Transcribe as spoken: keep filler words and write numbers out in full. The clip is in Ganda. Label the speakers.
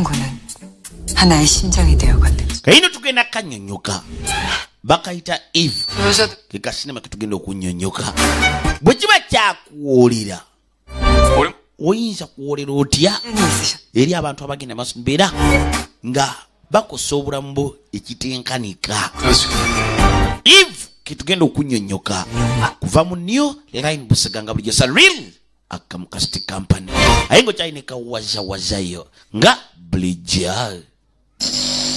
Speaker 1: 탱고는 하나의 심장이 되어간다.
Speaker 2: Kaino tugenda kanyonyoka. Bakaita Eve. Kika sinema kitugenda okunyonyoka. Bwe kiba kyakuwulira. Oyinza kuwulira otya eri abantu abagenda maaso mbeera nga bakosa obulamu ekitenkanika. Eve kitugenda okunyonyoka kuva mu New Line Busaganga bulijjo sa real akamukasti company ayengo kyayineka waza waza yo nga bulijjo.